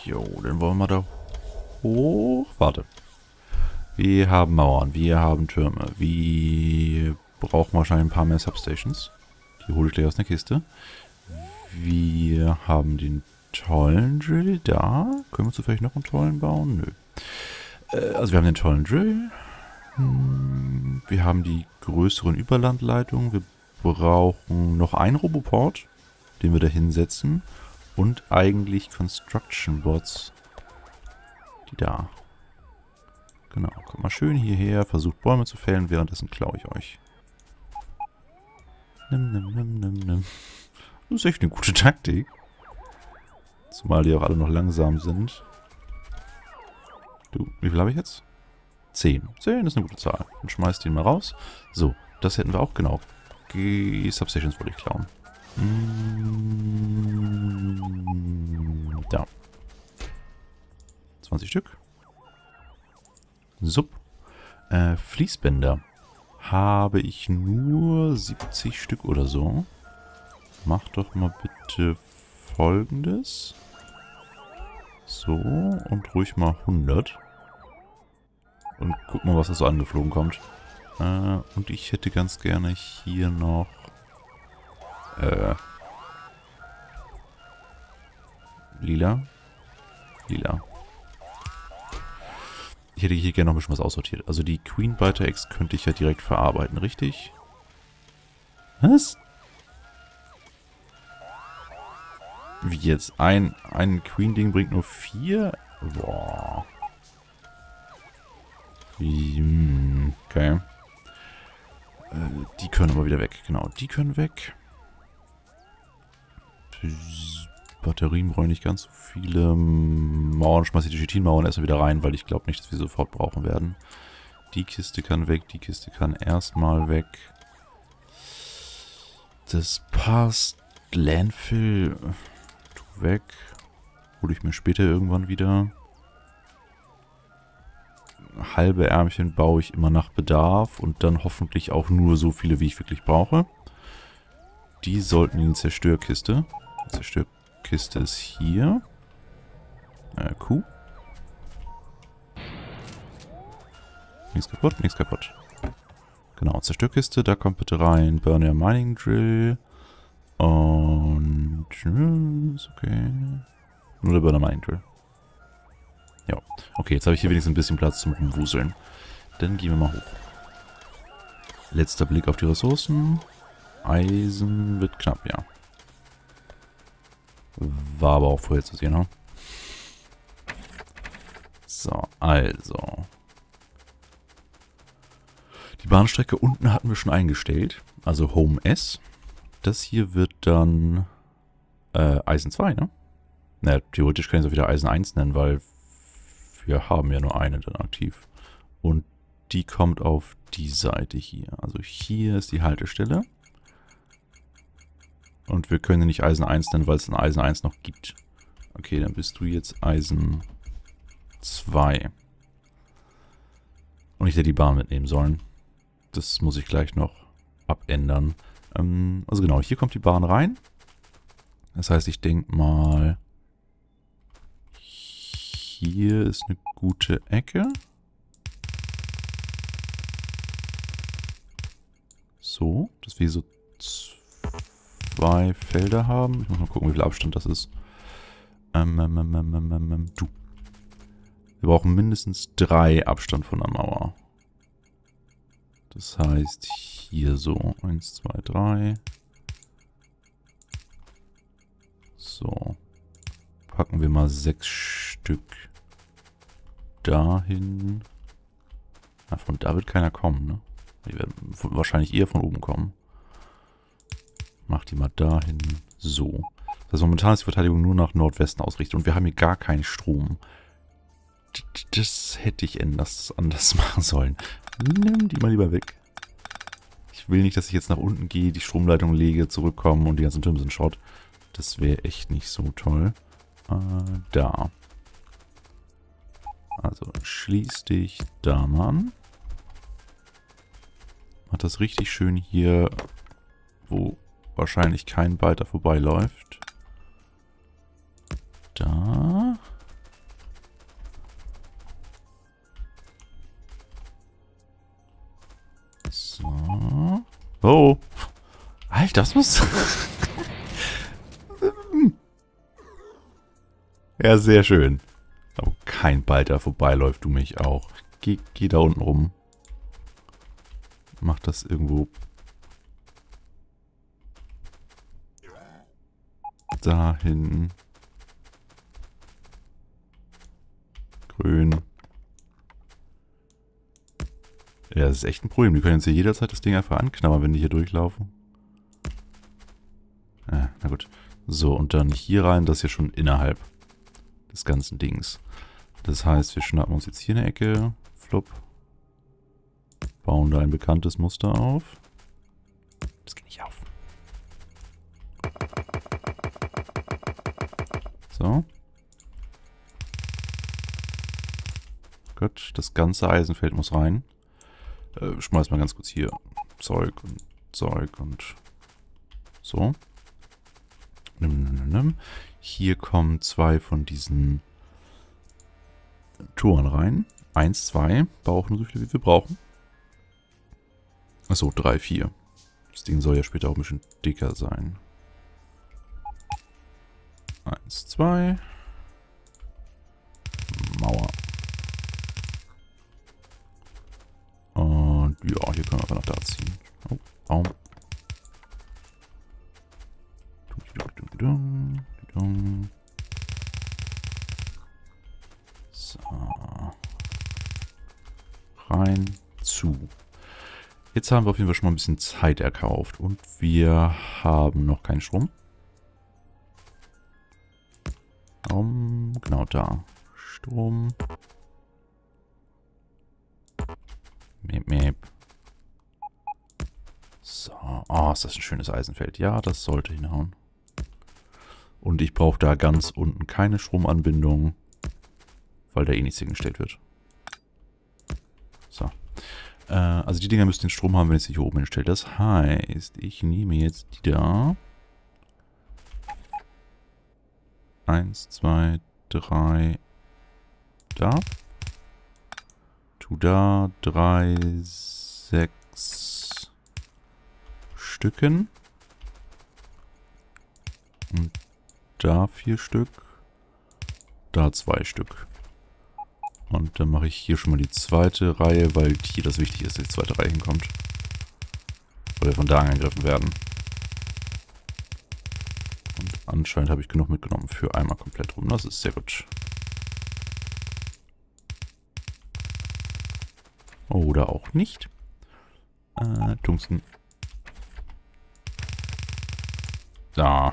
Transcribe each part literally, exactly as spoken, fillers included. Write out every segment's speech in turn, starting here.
Jo, dann wollen wir da hoch. Warte. Wir haben Mauern, wir haben Türme. Wir brauchen wahrscheinlich ein paar mehr Substations. Die hole ich gleich aus der Kiste. Wir haben den tollen Drill da. Können wir zufällig noch einen tollen bauen? Nö. Äh, also wir haben den tollen Drill. Hm, wir haben die größeren Überlandleitungen. Wir brauchen noch einen Roboport, den wir da hinsetzen. Und eigentlich Construction Bots. Die da. Genau, kommt mal schön hierher, versucht Bäume zu fällen, währenddessen klaue ich euch. Nimm, nimm, nimm, nimm, nimm. Das ist echt eine gute Taktik. Zumal die auch alle noch langsam sind. Du, wie viel habe ich jetzt? zehn. zehn ist eine gute Zahl. Dann schmeißt den mal raus. So, das hätten wir auch genau. Die Substations wollte ich klauen. Mm, da. zwanzig Stück. Sub. Äh, Fließbänder. Habe ich nur siebzig Stück oder so. Mach doch mal bitte Folgendes. So, und ruhig mal hundert. Und guck mal, was da so angeflogen kommt. Äh, und ich hätte ganz gerne hier noch... Äh... Lila. Lila. Ich hätte hier gerne noch ein bisschen was aussortiert. Also die Queen Biter Eggs könnte ich ja direkt verarbeiten, richtig? Was? Wie jetzt? Ein, ein Queen-Ding bringt nur vier? Boah. Wie, okay. Äh, die können aber wieder weg. Genau, die können weg. Batterien brauche ich nicht ganz so viele. Mauern, schmeiße ich die Chitinmauern erstmal wieder rein, weil ich glaube nicht, dass wir sofort brauchen werden. Die Kiste kann weg, die Kiste kann erstmal weg. Das passt. Landfill, tu weg. Hole ich mir später irgendwann wieder. Halbe Ärmchen baue ich immer nach Bedarf und dann hoffentlich auch nur so viele, wie ich wirklich brauche. Die sollten in die Zerstörkiste. Die Zerstörkiste ist hier. Äh, Kuh. Nichts kaputt, nichts kaputt. Genau, Zerstörkiste, da kommt bitte rein. Burner Mining Drill. Und... ist okay. Nur der Burner Mining Drill. Ja, okay, jetzt habe ich hier wenigstens ein bisschen Platz zum Rumwuseln. Dann gehen wir mal hoch. Letzter Blick auf die Ressourcen. Eisen wird knapp, ja. War aber auch vorher zu sehen, ne? So, also. Die Bahnstrecke unten hatten wir schon eingestellt. Also Home S. Das hier wird dann äh, Eisen zwei, ne? Naja, theoretisch kann ich es auch wieder Eisen eins nennen, weil wir haben ja nur eine dann aktiv. Und die kommt auf die Seite hier. Also hier ist die Haltestelle. Und wir können nicht Eisen eins nennen, weil es ein Eisen eins noch gibt. Okay, dann bist du jetzt Eisen zwei. Und ich hätte die Bahn mitnehmen sollen. Das muss ich gleich noch abändern. Ähm, also genau, hier kommt die Bahn rein. Das heißt, ich denke mal... Hier ist eine gute Ecke. So, dass wir so zwei Felder haben. Ich muss mal gucken, wie viel Abstand das ist. Ähm, ähm, ähm, ähm, ähm, ähm, du. Wir brauchen mindestens drei Abstand von der Mauer. Das heißt, hier so. Eins, zwei, drei. So. Packen wir mal sechs Stück dahin. Na, von da wird keiner kommen, ne? Die werden wahrscheinlich eher von oben kommen. Mach die mal dahin. So. Also momentan ist die Verteidigung nur nach Nordwesten ausgerichtet und wir haben hier gar keinen Strom. Das hätte ich anders, anders machen sollen. Nimm die mal lieber weg. Ich will nicht, dass ich jetzt nach unten gehe, die Stromleitung lege, zurückkomme und die ganzen Türme sind Schrott. Das wäre echt nicht so toll. Äh, da. Also schließ dich da mal an. Macht das richtig schön hier, wo wahrscheinlich kein Biter vorbeiläuft. Da. Oh. Alter, das muss... Ja, sehr schön. Aber kein Ball da vorbeiläuft, du mich auch. Geh, geh da unten rum. Mach das irgendwo... Da hinten. Grün. Ja, das ist echt ein Problem. Die können jetzt hier jederzeit das Ding einfach anknabbern, wenn die hier durchlaufen. Ja, na gut. So, und dann hier rein, das ist ja schon innerhalb des ganzen Dings. Das heißt, wir schnappen uns jetzt hier eine Ecke. Flop. Bauen da ein bekanntes Muster auf. Das geht nicht auf. So. Gut, das ganze Eisenfeld muss rein. Äh, schmeiß mal ganz kurz hier Zeug und Zeug und so. Nimm, nimm, nimm, nimm. Hier kommen zwei von diesen Toren rein. Eins, zwei. Brauchen so viele, wie wir brauchen. Achso, drei, vier. Das Ding soll ja später auch ein bisschen dicker sein. Eins, zwei. Mauer. Und ja, hier können wir einfach nach da ziehen. Oh, Baum. So. Rein zu. Jetzt haben wir auf jeden Fall schon mal ein bisschen Zeit erkauft. Und wir haben noch keinen Strom. Um, genau da. Strom. Meep, meep. So. Oh, ist das ein schönes Eisenfeld. Ja, das sollte hinhauen. Und ich brauche da ganz unten keine Stromanbindung, weil da eh nichts hingestellt wird. So. Äh, also die Dinger müssen den Strom haben, wenn ich sie hier oben hinstelle. Das heißt, ich nehme jetzt die da. Eins, zwei, drei. Da. Tu da drei, sechs Stücken. Und da vier Stück. Da zwei Stück. Und dann mache ich hier schon mal die zweite Reihe, weil hier das wichtig ist, dass die zweite Reihe hinkommt. Weil wir von da angegriffen werden. Und anscheinend habe ich genug mitgenommen für einmal komplett rum. Das ist sehr gut. Oder auch nicht. Äh, Tungsten. Da.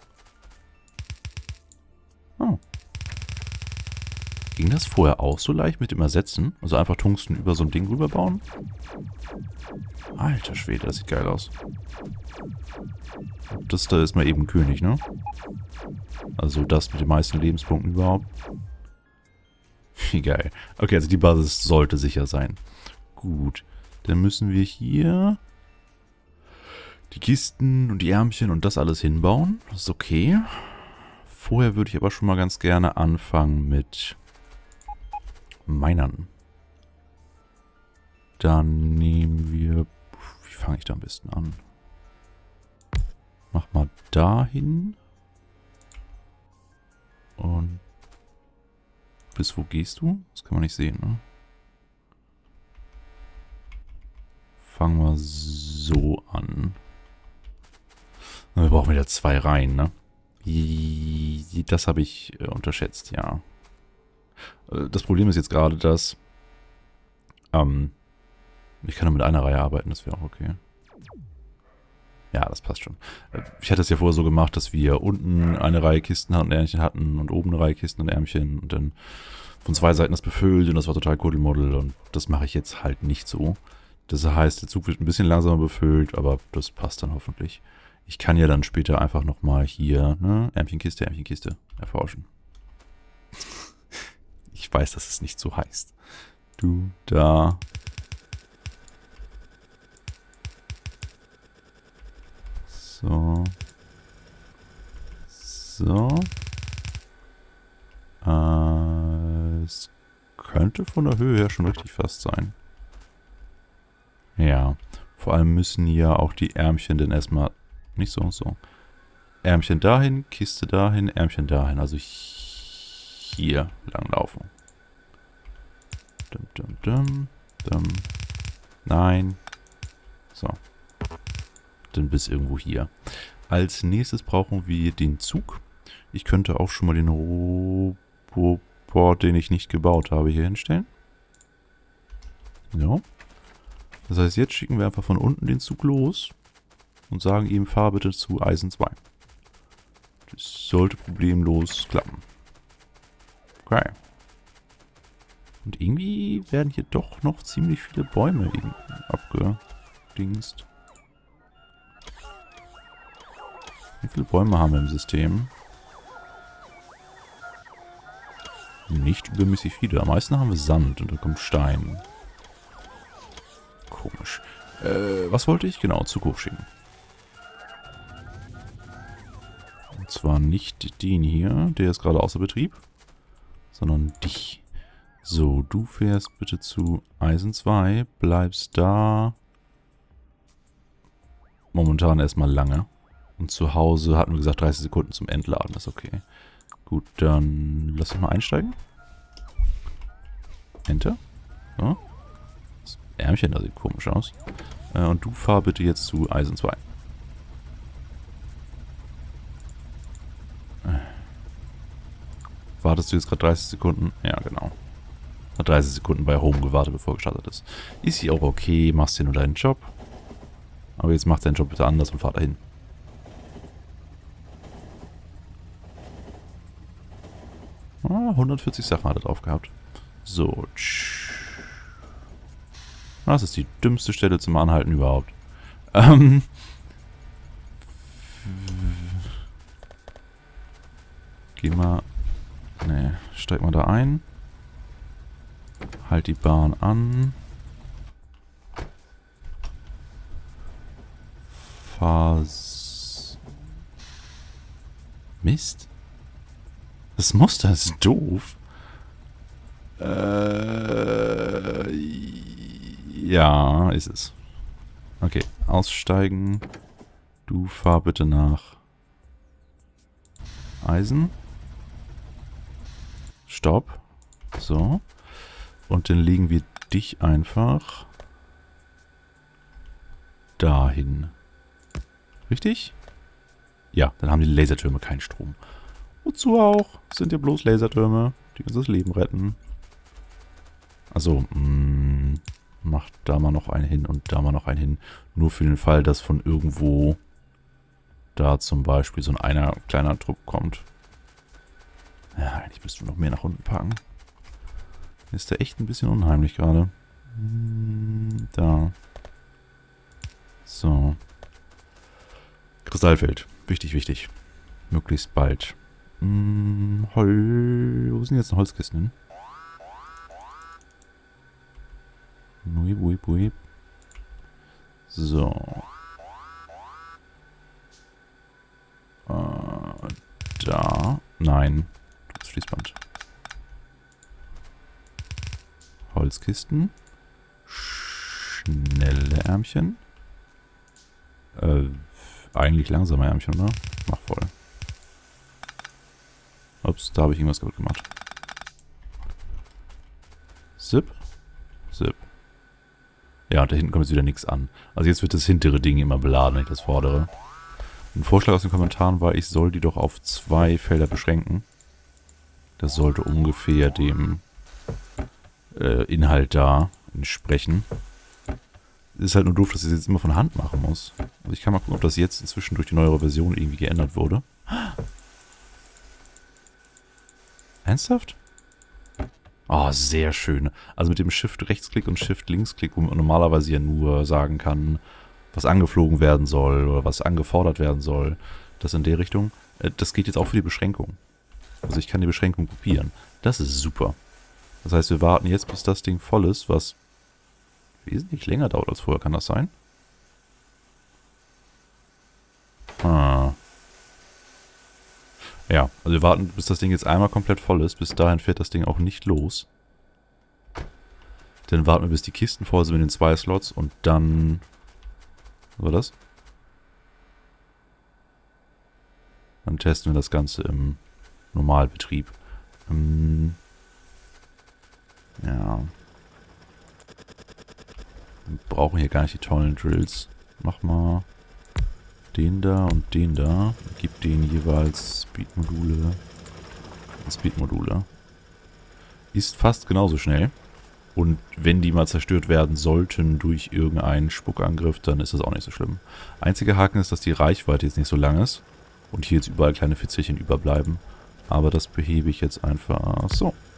Oh. Ging das vorher auch so leicht mit dem Ersetzen? Also einfach Tungsten über so ein Ding rüberbauen? Alter Schwede, das sieht geil aus. Das da ist mal eben König, ne? Also das mit den meisten Lebenspunkten überhaupt. Wie geil. Okay, also die Basis sollte sicher sein. Gut. Dann müssen wir hier die Kisten und die Ärmchen und das alles hinbauen. Das ist okay. Vorher würde ich aber schon mal ganz gerne anfangen mit Minern. Dann nehmen wir... Wie fange ich da am besten an? Mach mal dahin. Und bis wo gehst du? Das kann man nicht sehen, ne? Fangen wir so an. Wir brauchen wieder zwei Reihen, ne? Das habe ich äh, unterschätzt, ja. Das Problem ist jetzt gerade, dass ähm, ich kann nur mit einer Reihe arbeiten, das wäre auch okay. Ja, das passt schon. Ich hatte es ja vorher so gemacht, dass wir unten eine Reihe Kisten und Ärmchen hatten und oben eine Reihe Kisten und Ärmchen und dann von zwei Seiten das befüllt und das war total Kuddelmuddel und das mache ich jetzt halt nicht so. Das heißt, der Zug wird ein bisschen langsamer befüllt, aber das passt dann hoffentlich. Ich kann ja dann später einfach nochmal hier, ne, Ärmchenkiste, Ärmchenkiste erforschen. Ich weiß, dass es nicht so heißt. Du, da. So. So. Äh, es könnte von der Höhe her schon richtig fast sein. Ja. Vor allem müssen ja auch die Ärmchen dann erstmal... Nicht so und so. Ärmchen dahin, Kiste dahin, Ärmchen dahin. Also hier lang laufen. Dum, dum, dum, dum. Nein. So. Dann bis irgendwo hier. Als nächstes brauchen wir den Zug. Ich könnte auch schon mal den Roboport, den ich nicht gebaut habe, hier hinstellen. So. Das heißt, jetzt schicken wir einfach von unten den Zug los und sagen ihm, fahr bitte zu Eisen zwei. Das sollte problemlos klappen. Okay. Und irgendwie werden hier doch noch ziemlich viele Bäume abgedingst. Wie viele Bäume haben wir im System? Nicht übermäßig viele. Am meisten haben wir Sand und da kommt Stein. Komisch. Äh, was wollte ich? Genau, Zug hochschicken. Und zwar nicht den hier, der ist gerade außer Betrieb, sondern dich. So, du fährst bitte zu Eisen zwei, bleibst da momentan erstmal lange. Und zu Hause hatten wir gesagt dreißig Sekunden zum Entladen, das ist okay. Gut, dann lass uns mal einsteigen. Enter. So. Das Ärmchen, das sieht komisch aus. Äh, und du fahr bitte jetzt zu Eisen zwei. Wartest du jetzt gerade dreißig Sekunden? Ja, genau. Hat dreißig Sekunden bei Home gewartet, bevor gestartet ist. Ist hier auch okay, machst hier nur deinen Job. Aber jetzt mach deinen Job bitte anders und fahr dahin. Ah, hundertvierzig Sachen hat er drauf gehabt. So. Das ist die dümmste Stelle zum Anhalten überhaupt. Ähm. Geh mal. Ne, steig mal da ein. Halt die Bahn an. Fahr. Mist. Das Muster ist doof. Äh, ja, ist es. Okay, aussteigen. Du fahr bitte nach Eisen. Stopp. So. Und dann legen wir dich einfach dahin. Richtig? Ja, dann haben die Lasertürme keinen Strom. Wozu auch? Das sind ja bloß Lasertürme, die uns das Leben retten. Also, mh, macht da mal noch einen hin und da mal noch einen hin. Nur für den Fall, dass von irgendwo da zum Beispiel so ein einer kleiner Trupp kommt. Ja, eigentlich müssten wir noch mehr nach unten packen. Ist der echt ein bisschen unheimlich gerade. Da. So. Kristallfeld. Wichtig, wichtig. Möglichst bald. Hm, Hol... Wo sind jetzt noch Holzkisten hin? Wuip, wuip, wuip. So. Äh, da. Nein. Das Fließband. Holzkisten. Schnelle Ärmchen. Äh, eigentlich langsame Ärmchen, oder? Mach voll. Ups, da habe ich irgendwas kaputt gemacht. Zip. Zip. Ja, und da hinten kommt jetzt wieder nichts an. Also jetzt wird das hintere Ding immer beladen, wenn ich das fordere. Ein Vorschlag aus den Kommentaren war, ich soll die doch auf zwei Felder beschränken. Das sollte ungefähr dem äh, Inhalt da entsprechen. Es ist halt nur doof, dass ich das jetzt immer von Hand machen muss. Also ich kann mal gucken, ob das jetzt inzwischen durch die neuere Version irgendwie geändert wurde. Ernsthaft? Oh, sehr schön. Also mit dem Shift-Rechtsklick und Shift-Linksklick, wo man normalerweise ja nur sagen kann, was angeflogen werden soll oder was angefordert werden soll. Das in der Richtung. Das geht jetzt auch für die Beschränkung. Also ich kann die Beschränkung kopieren. Das ist super. Das heißt, wir warten jetzt, bis das Ding voll ist, was wesentlich länger dauert als vorher. Kann das sein? Ah. Ja, also wir warten, bis das Ding jetzt einmal komplett voll ist. Bis dahin fährt das Ding auch nicht los. Dann warten wir, bis die Kisten voll sind mit den zwei Slots und dann Was war das? Dann testen wir das Ganze im Normalbetrieb. Ähm, ja. Wir brauchen hier gar nicht die tollen Drills. Mach mal den da und den da. Gib denen jeweils Speed-Module. Speed-Module. Ist fast genauso schnell. Und wenn die mal zerstört werden sollten durch irgendeinen Spuckangriff, dann ist das auch nicht so schlimm. Einziger Haken ist, dass die Reichweite jetzt nicht so lang ist. Und hier jetzt überall kleine Fitzelchen überbleiben. Aber das behebe ich jetzt einfach so.